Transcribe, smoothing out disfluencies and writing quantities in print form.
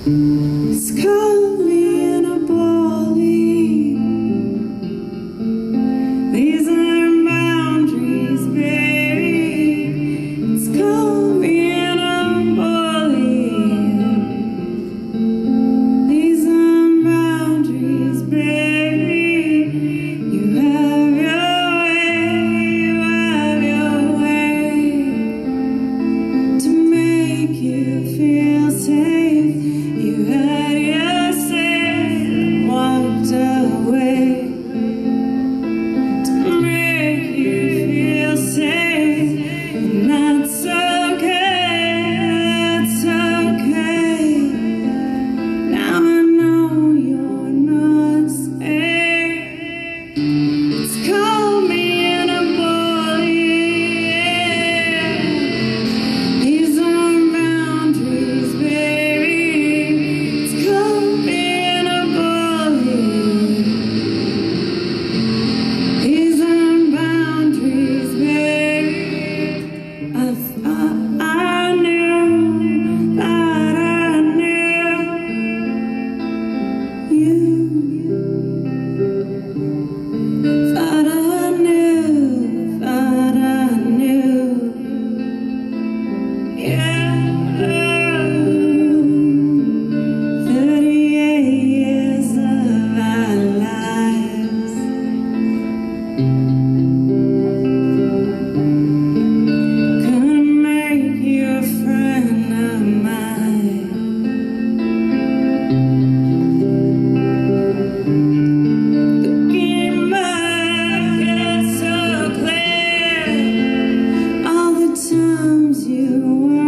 It's called me in a body. These aren't boundaries, baby. It's called me in a body. These aren't boundaries, baby. You have your way to make you feel safe. You had your say and walked away to make you feel safe, and that's okay, that's okay. Now I know you're not safe. It's called me in a body. These aren't boundaries, baby. It's called me in a body. These aren't boundaries, baby. I thought I knew that I knew you. Thought I knew, thought I knew. Yeah. 38 years of our lives. Gonna make you a friend of mine. Looking back, it's so clear all the times you were